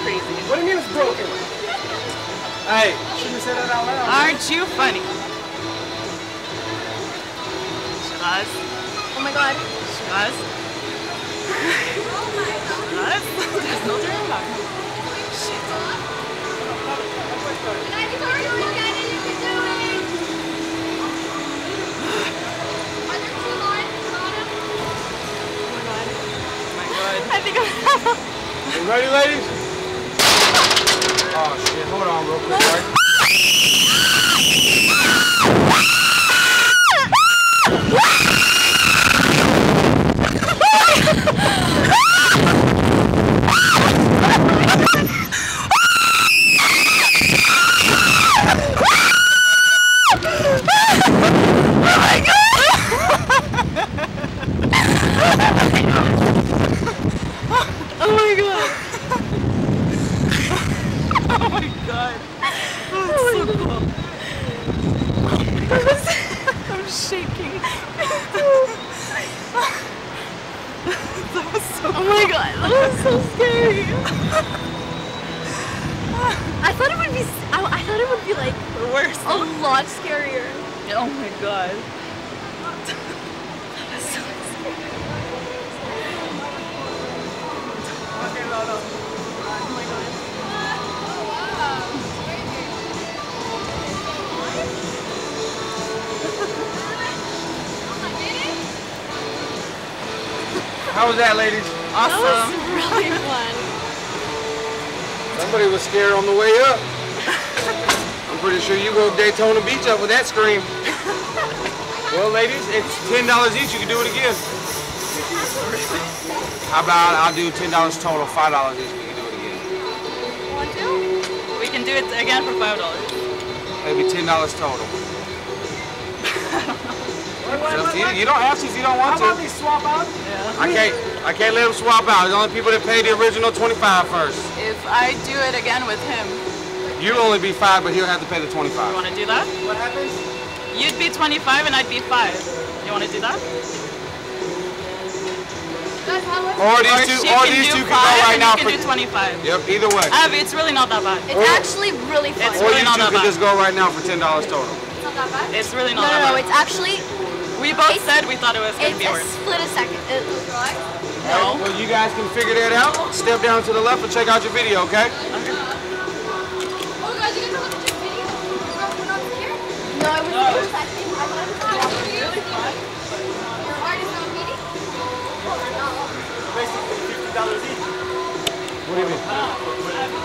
crazy. What do you mean it's broken? Hey, shouldn't have said that out loud. Aren't you funny? Shiraz. Oh my god. Shiraz. Shiraz. There's no turning back. Shit. Guys, you can do it. You can do it. Are there 2 lines at the bottom? Oh my god. I think I'm... You ready, ladies? Oh shit, hold on real quick, right? I'm shaking. That was so Oh my god, that was so scary. I thought it would be. I thought it would be like worse. a lot scarier. Oh my god. That was so scary. Okay, no. Oh my god. How was that, ladies? Awesome. That was really fun. Somebody was scared on the way up. I'm pretty sure you go Daytona Beach up with that scream. Well, ladies, it's $10 each. You can do it again. How about I'll do $10 total, $5 each. We can do it again. Want to? We can do it again for $5. Maybe $10 total. You don't have to if you don't want to. How about they swap out? Yeah. I can't let them swap out. There's only people that pay the original 25 first. If I do it again with him, You'll only be 5, but he'll have to pay the 25. you want to do that? What happens? You'd be 25 and I'd be 5. You want to do that? Guys, how much? Or these two, she or can these do two 5 can go right and now you for. can do 25. Yep, either way. Abby, it's really not that bad. It's actually really fun. It's Or really you not two that can bad. just go right now for $10 total. It's not that bad? It's really No, not no, that no. bad. It's actually. We both it's- said we thought it was going to It's be a worse. split a second. No. Well, you guys can figure that out. Step down to the left and check out your video, okay? Oh, guys, you guys are looking at your video? We're not here? No, I was the first time. I wanted to see it. Really fun. Your heart is not beating? Oh, no. Basically $50 each. What do you mean?